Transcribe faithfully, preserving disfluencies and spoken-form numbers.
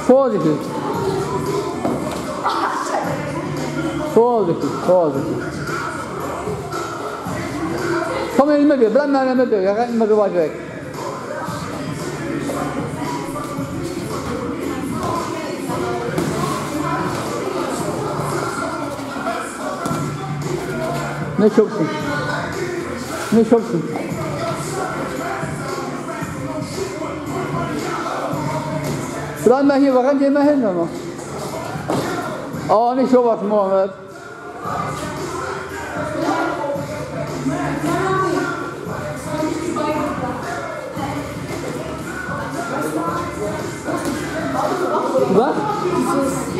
Vorsichtig. Vorsichtig, vorsichtig. Komm in die Mitte, bleib mal in der Mitte, er rennt immer so weit weg. Nicht schubsen. Nicht schubsen. Bleib mal hier, wo rennt ihr immer hin? Noch? Oh, nicht sowas, Mohammed. Was?